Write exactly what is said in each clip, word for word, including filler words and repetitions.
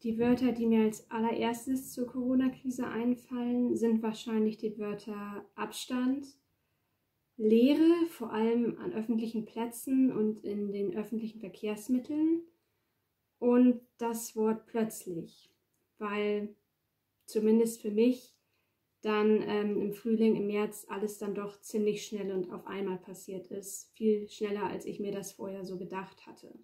die Wörter, die mir als allererstes zur Corona-Krise einfallen, sind wahrscheinlich die Wörter Abstand, Leere, vor allem an öffentlichen Plätzen und in den öffentlichen Verkehrsmitteln, und das Wort plötzlich, weil zumindest für mich dann ähm, im Frühling, im März alles dann doch ziemlich schnell und auf einmal passiert ist. Viel schneller, als ich mir das vorher so gedacht hatte.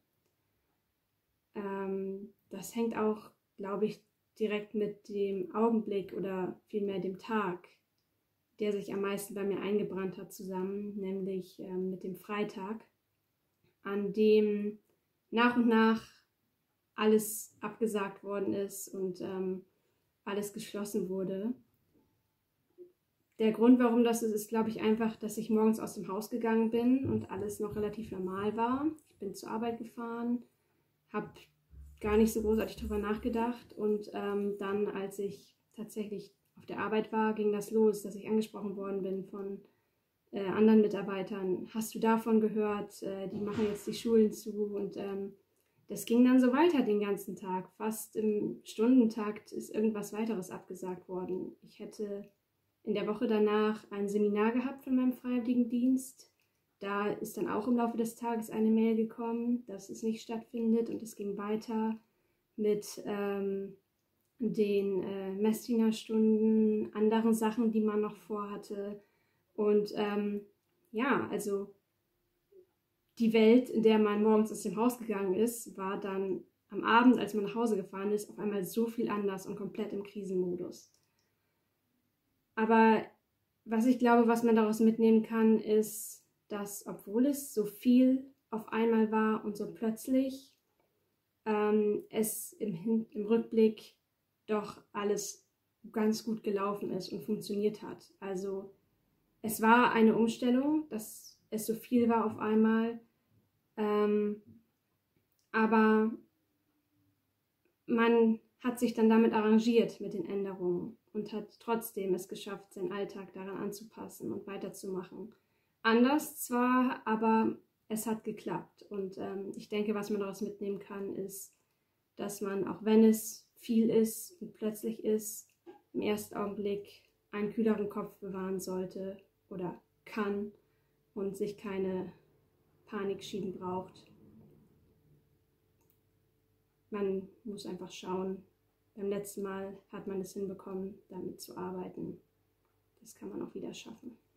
Ähm, das hängt auch, glaube ich, direkt mit dem Augenblick oder vielmehr dem Tag, der sich am meisten bei mir eingebrannt hat, zusammen, nämlich ähm, mit dem Freitag, an dem nach und nach alles abgesagt worden ist und ähm, alles geschlossen wurde. Der Grund, warum das ist, ist, glaube ich, einfach, dass ich morgens aus dem Haus gegangen bin und alles noch relativ normal war. Ich bin zur Arbeit gefahren, habe gar nicht so großartig darüber nachgedacht, und ähm, dann, als ich tatsächlich auf der Arbeit war, ging das los, dass ich angesprochen worden bin von äh, anderen Mitarbeitern. Hast du davon gehört? Äh, die machen jetzt die Schulen zu, und ähm, das ging dann so weiter den ganzen Tag. Fast im Stundentakt ist irgendwas weiteres abgesagt worden. Ich hätte in der Woche danach ein Seminar gehabt von meinem Freiwilligendienst. Da ist dann auch im Laufe des Tages eine Mail gekommen, dass es nicht stattfindet, und es ging weiter mit ähm, den äh, Messdienerstunden, anderen Sachen, die man noch vorhatte. Und ähm, ja, also die Welt, in der man morgens aus dem Haus gegangen ist, war dann am Abend, als man nach Hause gefahren ist, auf einmal so viel anders und komplett im Krisenmodus. Aber was ich glaube, was man daraus mitnehmen kann, ist, dass, obwohl es so viel auf einmal war und so plötzlich, ähm, es im, Hin- im Rückblick doch alles ganz gut gelaufen ist und funktioniert hat. Also es war eine Umstellung, dass es so viel war auf einmal, ähm, aber man hat sich dann damit arrangiert mit den Änderungen und hat trotzdem es geschafft, seinen Alltag daran anzupassen und weiterzumachen. Anders zwar, aber es hat geklappt. Und ähm, ich denke, was man daraus mitnehmen kann, ist, dass man, auch wenn es viel ist und plötzlich ist, im ersten Augenblick einen kühleren Kopf bewahren sollte oder kann und sich keine Panik schieben braucht. Man muss einfach schauen. Beim letzten Mal hat man es hinbekommen, damit zu arbeiten. Das kann man auch wieder schaffen.